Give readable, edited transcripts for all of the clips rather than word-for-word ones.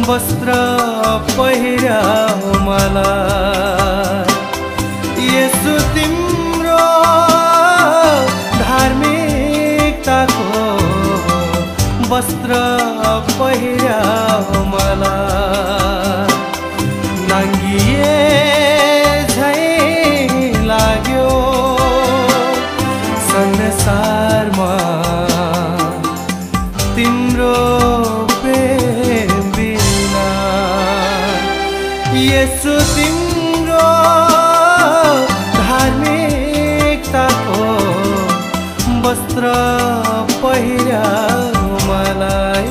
वस्त्र पहिर्याऊ मलाई। येशू तिम्रो धार्मिकताको वस्त्र पहिर्याऊ मलाई। नाङ्गिए झै लाग्यो संसारमा तिम्रो प्रेम बिना। येशू तिम्रो धार्मिकताको वस्त्र पहिर्याऊ मलाई।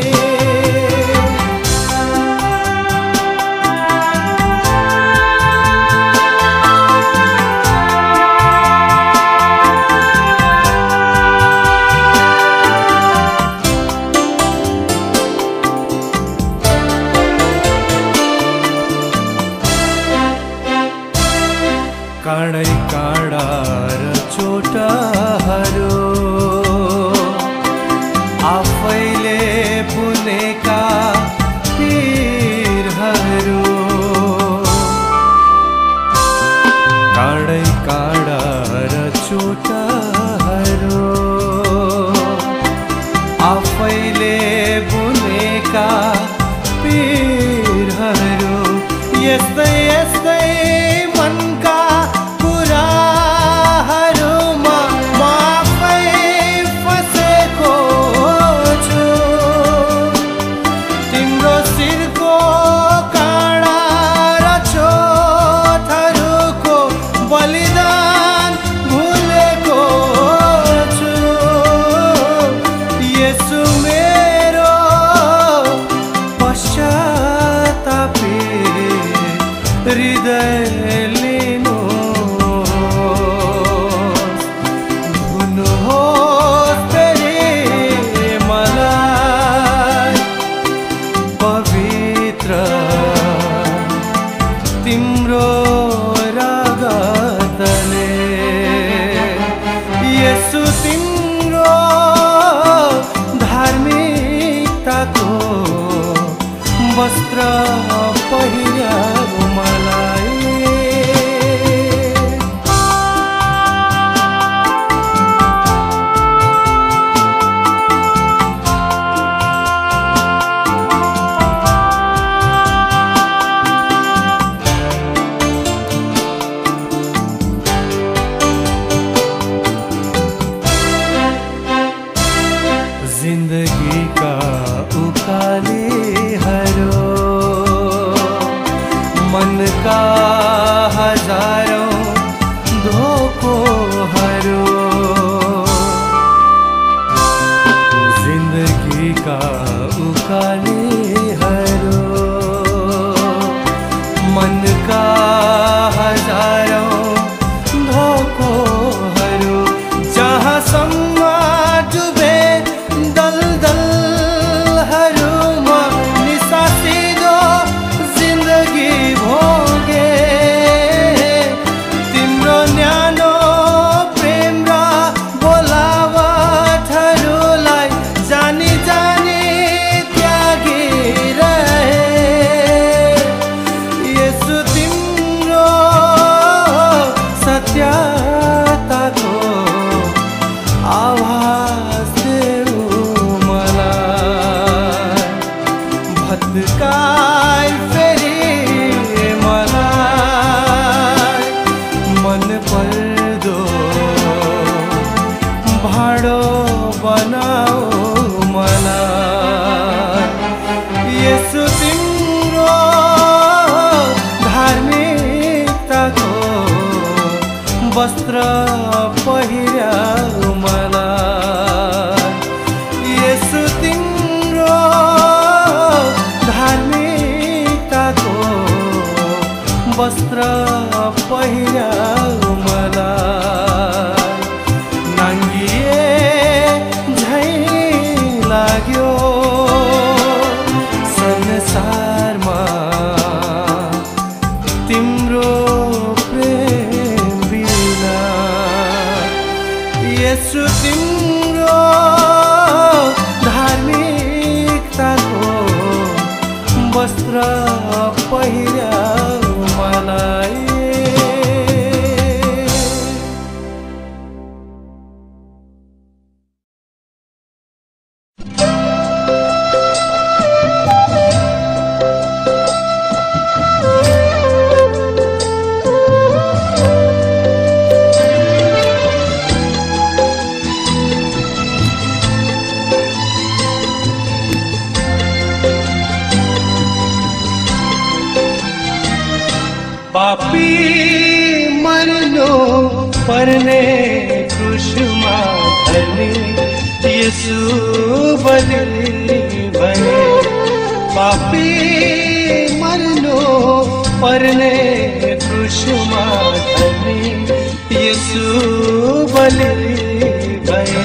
काँडै काँडा र चोटहरू आफैले बुनेका तीरहरू। काँडै काँडा र चोटहरू आफैले बुनेका तीरहरू। यस्तै यस्तै मनका हृदय लिनुहोस्, धुनुहोस् मलाई पवित्र तिम्रो रगतले। येशू तिम्रो धार्मिकताको वस्त्र पहिर्याऊ मलाई। जिन्दगीका उकालीहरू मनका हजारौं धोकोहरू। जिन्दगीका उकालीहरू मनका हजारौं धोकोहरू। जहाँसम्म डुबे दलदलहरूमा निसासिदो जिन्दगी भोगे। तिम्रो न्यानो प्रेम र बोलावटहरूलाई जानी जानी त्यागिरहे। येशू तिम्रो सत्यताको आभास देऊ मलाई। भत्काई फेरि मलाई मन पर्दो भाँडो बनाऊ मलाई। येशू तिम्रो धार्मिकताको वस्त्र पहिर्याऊ मलाई। येशू तिम्रो धार्मिक वस्त्र पहिर्याऊ मलाई। पापी मर्नु पर्ने क्रुसमा धर्मी येशू बलि भए। पापी मर्नु पर्ने क्रुसमा धर्मी येशू बलि भए।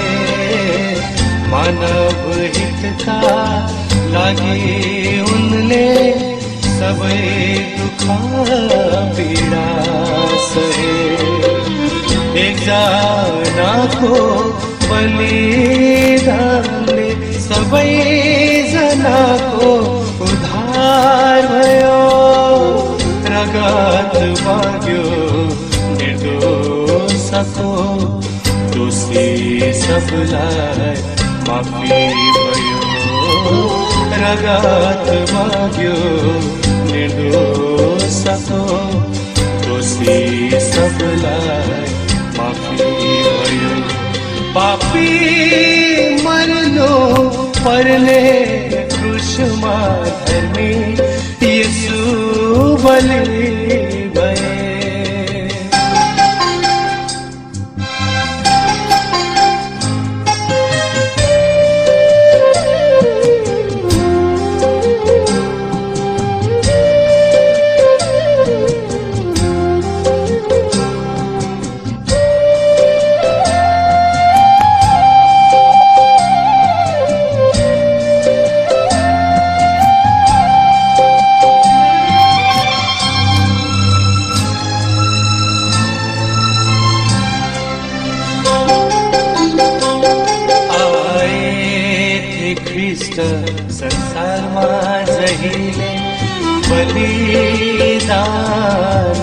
मानव हितका लागि उनले सबै दुःख पीडा सहे। एकजनाको बलिदानले सबैजनाको उद्धार भयो। रगत बग्यो निर्दोषको, दोषी सबलाई माफी भयो। रगत बग्यो निर्दोषको, दोषी सबलाई माफी भयो। पापी मर्नु पर्ने क्रुसमा धर्मी येशू बलि भए। संसारमा जहिले बलिदान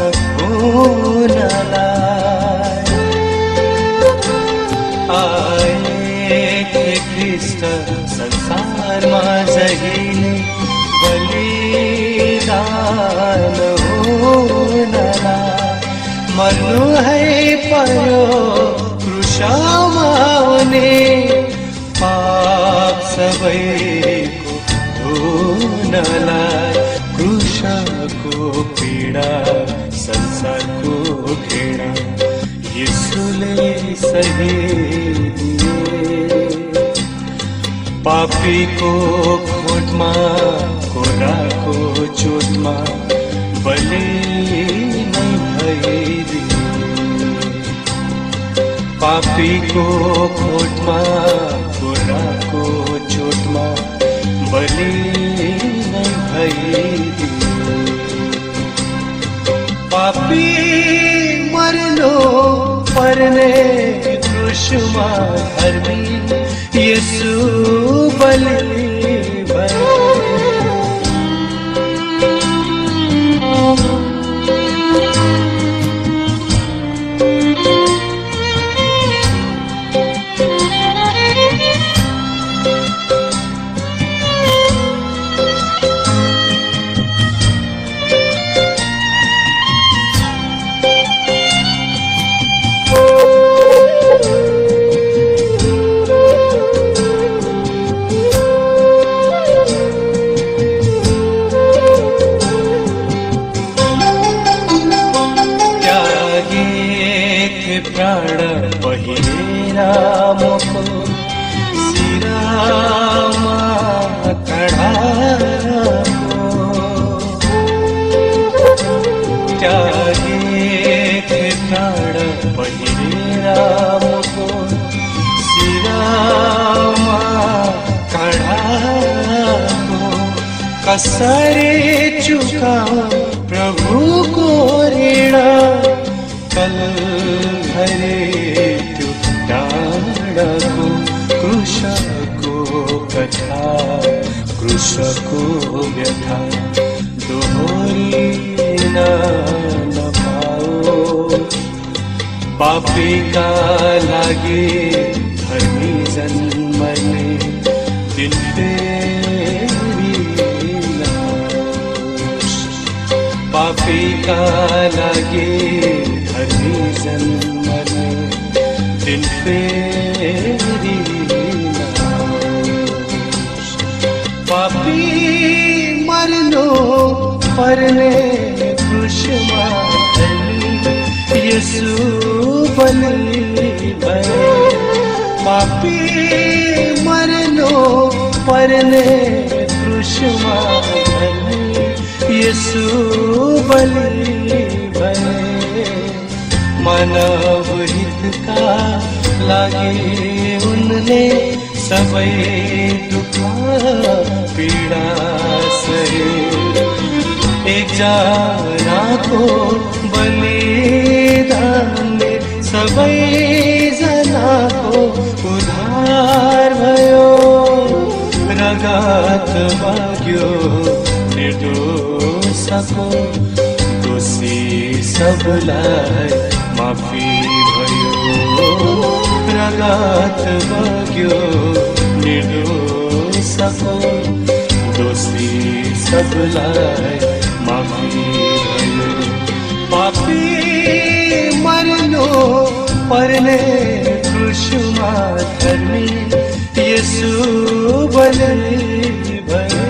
हुनलाई आए थे ख्रीष्ट। संसारमा जहिले बलिदान हुनलाई मर्नु है पर्यो क्रुसमा उनी। पाप सबैको धुनलाई क्रुसको पीडा संसारको घृणा येशूले सहिदिए। पापीको खोटमा कोराको चोटमा बलि नै भइदिए। पापीको खोटमा कोराको चोटमा बलि नै भइदिए। पापी मर्नु पर्ने क्रुसमा धर्मी येशू बलि भए। प्राण पहिरेरा मोको शिरमा कढाको त्यागे थे। प्राण पहिरेरा मोको शिरमा कढाको कसरी चुकाऊं प्रभुको ऋण। कल्भरे त्यो डाँडाको क्रुसको कथा क्रूसको व्यथा दोहोरी न पाओ। पापी का लागे धर्मी जन्मने दिन फेरि नहोस्। पापी का लागे धर्मी जन्मने दिन फेरि नहोस्। पापी मर्नु पर्ने क्रूसमा यसु बलि भए। पापी मर्नु पर्ने क्रूसमा यसु बलि भए। मानव हितका लागि उनले सबै दुःख पीडा सहे। एकजनाको बलिदानले सबैजनाको उद्धार भयो। रगत बग्यो निर्दोषको, दोषी सबलाई माफी भयो। रगत बग्यो निर्दोषको, दोषी सबलाई माफी भयो। पापी मर्नु पर्ने क्रूसमा धर्मी यसु बलि भए।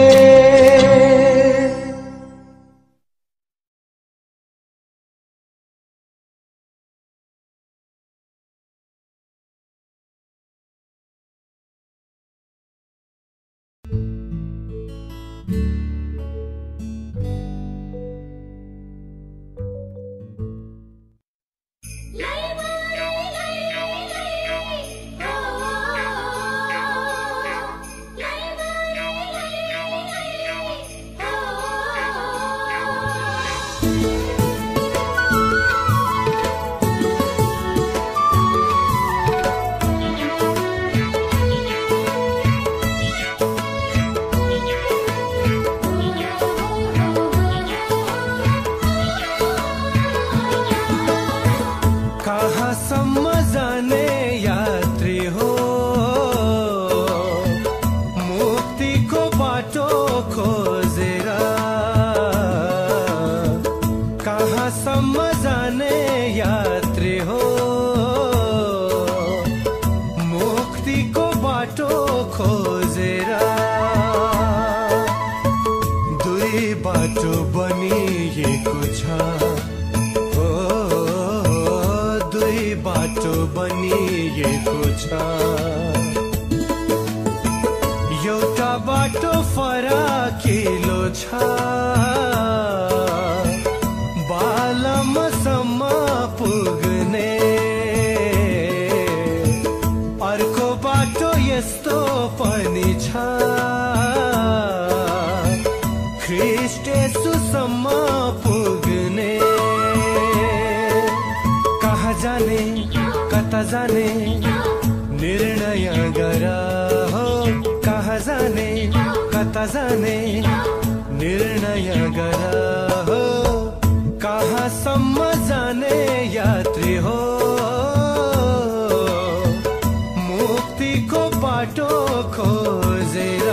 एउटा बाटो फराकिलो छ, बालमसम्म पुग्ने। अर्को बाटो यस्तो पनि छ, ख्रीष्ट येशूसम्म पुग्ने। कहाँ जाने कता जाने निर्णय गर हो। कहाँ जाने कता जाने निर्णय गर हो। कहाँसम्म जाने यात्री हो, मुक्तिको बाटो खोजेर।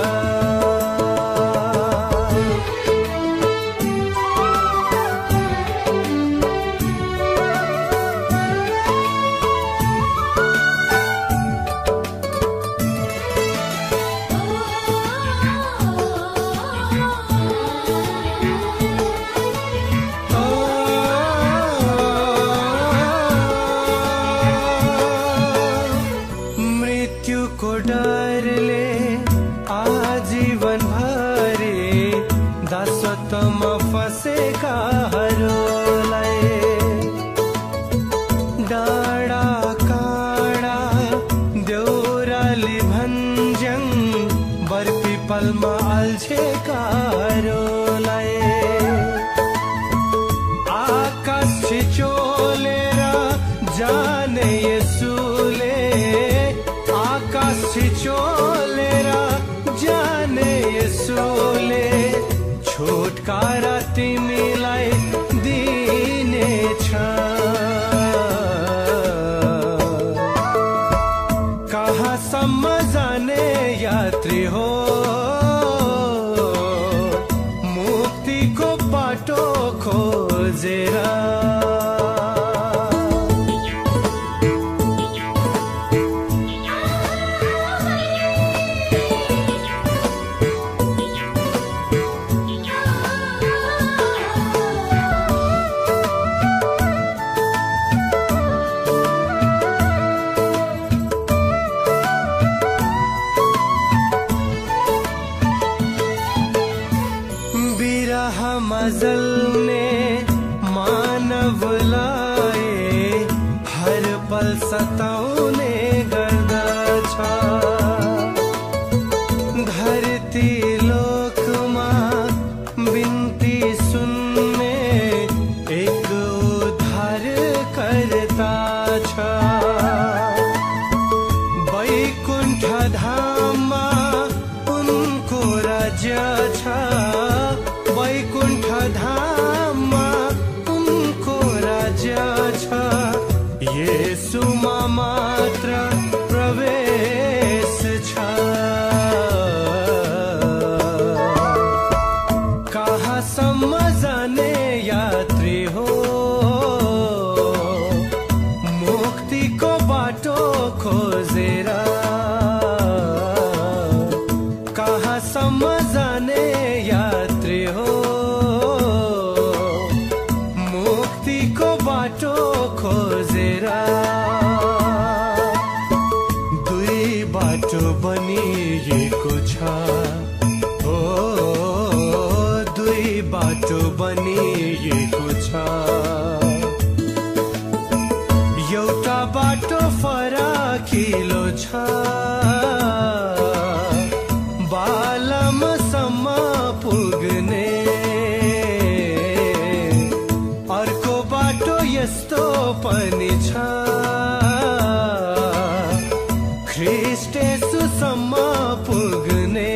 येशूले छुटकारा तिमीलाई दिनेछ। कहाँसम्म जाने यात्री हो, मुक्तिको बाटो खोजेर। जल्ने मानवलाई हर पल सताउने गर्दछ। धरती लोकमा बिन्ती सुन्ने एक उद्धारकर्ता छ। वैकुण्ठ धाममा उनको राज्य छ। वैकुण्ठ धाममा उनको राज्य छ। येशूमा मात्र प्रवेश छ। कहाँसम्म जाने यात्री हो, मुक्तिको बाटो खोजेर। कहाँसम्म जाने यात्री हो, मुक्तिको बाटो खोजेर। दुई बाटो बनिएको छ, ओ दुई बाटो बनिएको छ। एउटा बाटो फराकिलो छ, बालमसम्म पुग्ने। अर्को बाटो यस्तो पनि छ, ख्रीष्ट येशूसम्म पुग्ने।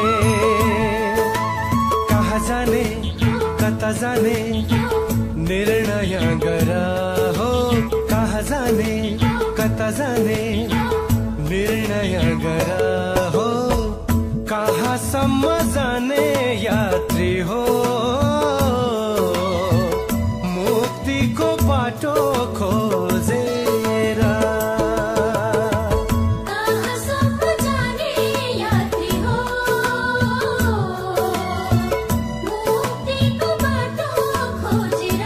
कहाँ जाने कता जाने निर्णय गर हो। कहाँ जाने कता जाने निर्णय गर हो। कहाँसम्म जाने यात्री हो, मुक्तिको बाटो खोजेर। कहाँसम्म जाने यात्री हो, मुक्तिको बाटो खोजेर।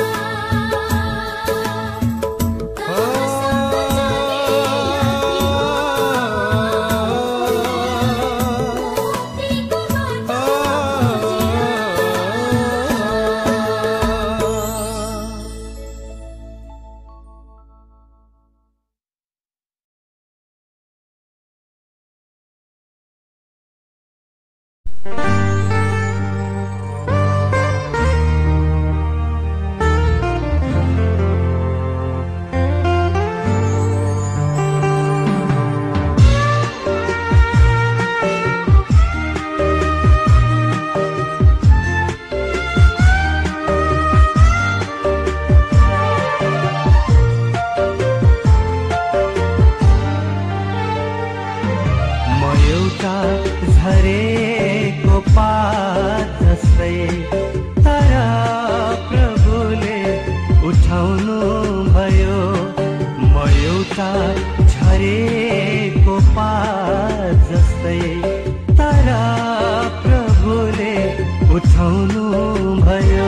झरेको पात जस्तै तर प्रभुले उठाउनु भयो। म एउटा झरेको पात जस्तै तर प्रभुले उठाउनु भयो।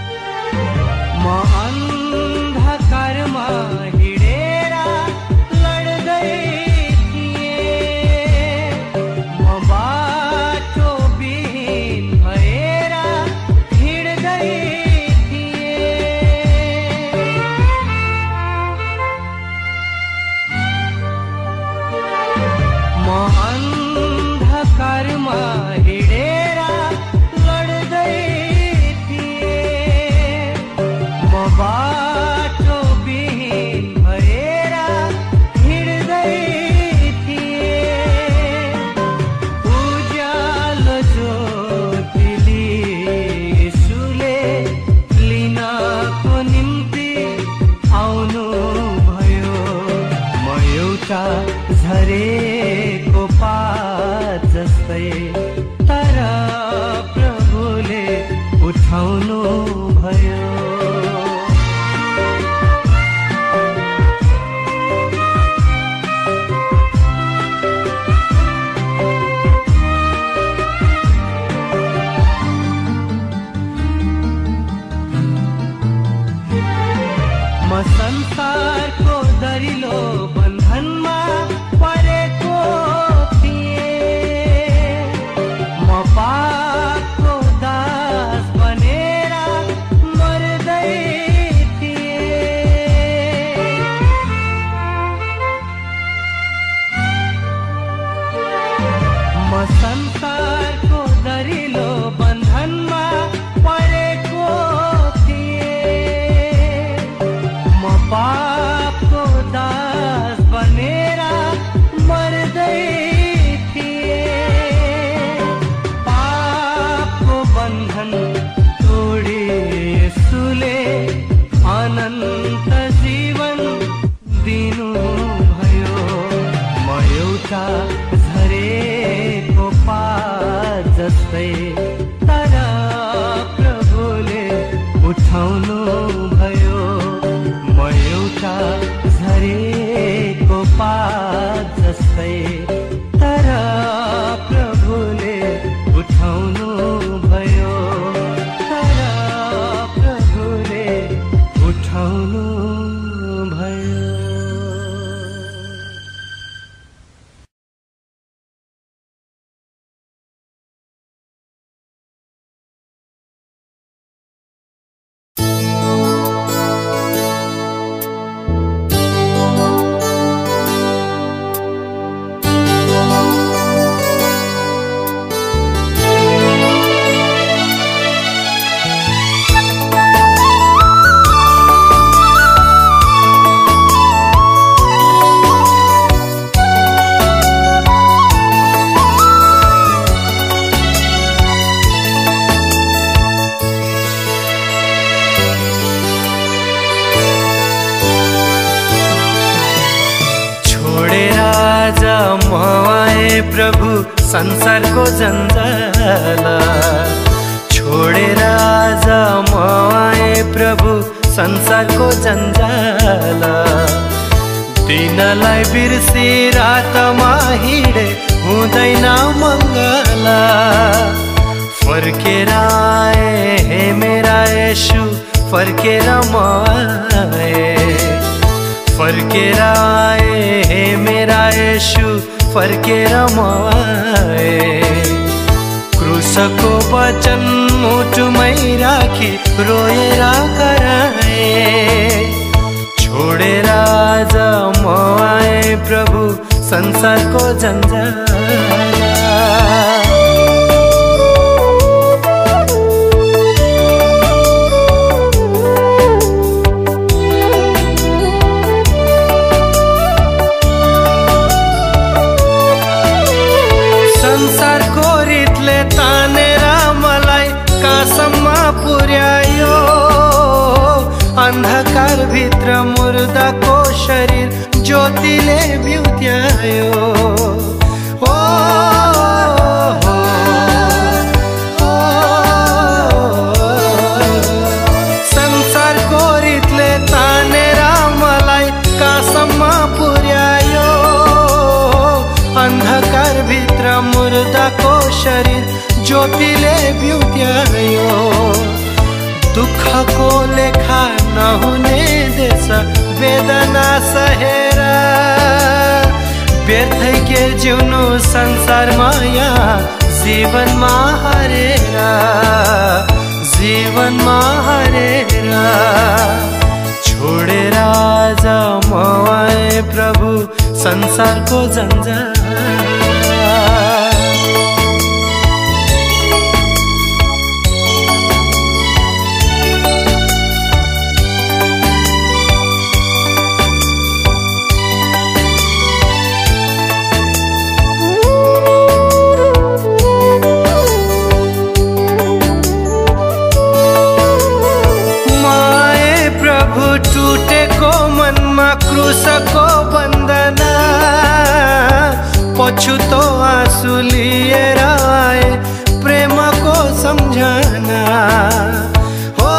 म अन्धकारमा हिँडेर एउटा झरेको पात जस्तै, तर प्रभुले उठाउनु भयो। म संसारको दरिलो बन्धनमा परेको थिएँ, म पापको दास बनेर मर्दै थिएँ। म संसारको दरिलो बन्धनमा परेको पापको दास बनेर मर्दै थिएँ। पापको बन्धन तोडी यसुले अनन्त जीवन दिनु भयो। म एउटा झरेको पात जस्तै, तर प्रभुले उठाउनु भयो। म एउटा झरेको पात जस्तै, तर प्रभुले उठाउनु भयो, तर प्रभुले उठाउनु भयो। प्रभु संसारको जन्जाल छोडेर आज म आए प्रभु संसारको जन्जाल। दिनलाई बिर्सी रातमा हिँडे हुँदैन मङ्गल। फर्केर आए हे मेरा येशू, फर्केर म आए। फर्केर आए हे मेरा येशू, फर्केर म आए। क्रुसको वचन मुटुमै राखी रोएर कराए। छोडेर आज म आए प्रभु संसारको जन्जाल। संसारको रितले तानेर मलाई कहाँसम्म पुर्यायो। अन्धकार भित्र मुर्दाको शरीर ज्योतिले बिउत्यायो। ओ, ओ, ओ, संसारको रितले तानेर मलाई कहाँसम्म पुर्यायो। अन्धकार भित्र मुर्दाको शरीर ज्योतिले बिउत्यायो। दुःखको लेखा नहुने देश वेदना सहेर व्यर्थै के जिउनु संसारमा यहाँ जीवनमा हरेर। जीवनमा हरेर छोडेर आज म आए प्रभु संसारको जन्जाल। टुटेको मनमा क्रुसको बन्दना पछुतो आँसु लिएर आए प्रेमको सम्झना। हो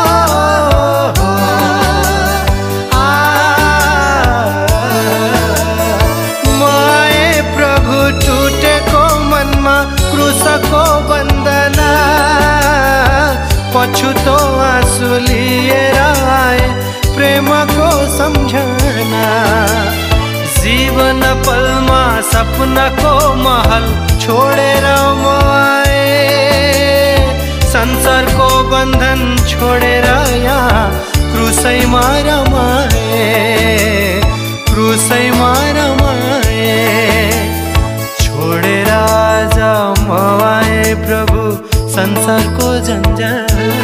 माए प्रभु टुटेको मनमा क्रुसको बन्दना, पछुतो आँसु लिएर आए प्रेमको सम्झना। जीवन पलमा सपनाको महल छोडेर म आए, संसारको बन्धन छोडेर यहाँ क्रुसैमा रमाए, क्रुसैमा रमाए। छोडेर आज म आए प्रभु संसारको जन्जाल।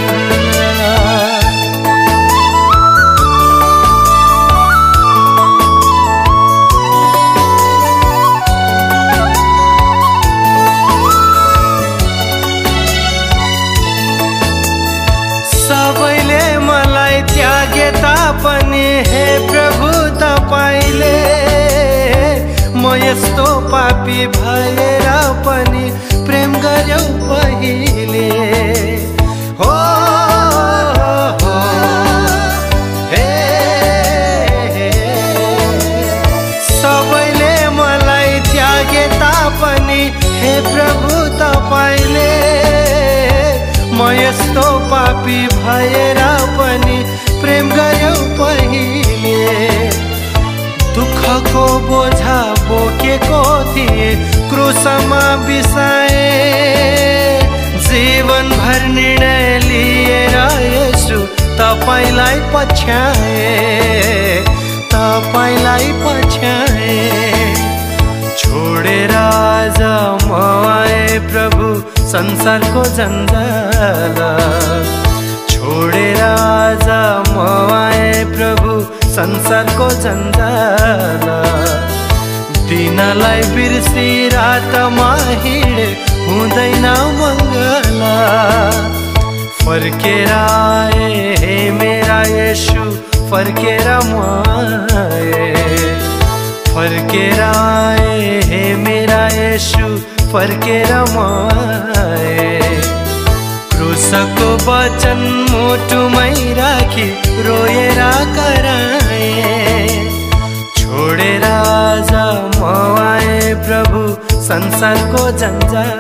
सबैले मलाई त्यागे तापनि हे प्रभु तपाईले, म यस्तो पापी भएर पनि प्रेम गर्यौ पहिले। हो हे सबैले मलाई त्यागे तापनि हे प्रभु तपाईले, म यस्तो पापी भएर पनि प्रेम गर्यौ पहिले। दुःखको बोझा बोकेको थिए क्रुसमा बिसाए, जीवनभर निर्णय लिएर येशू तपाईलाई पछ्याए, तपाईलाई पछ्याए। छोडेर आज म आए प्रभु संसारको जन्जाल, छोडेर आज म आए प्रभु संसारको जन्जाल। दिनलाई बिर्सी रातमा हिँडे हुँदैन मङ्गल, फर्केर आए हे मेरा येशू फर्केर म आए, फर्केर आए हे मेरा येशू फर्केर म आए। क्रुसको वचन मुटुमै राखी रोएर कराए, छोडेर आज म आए प्रभु संसारको जन्जाल।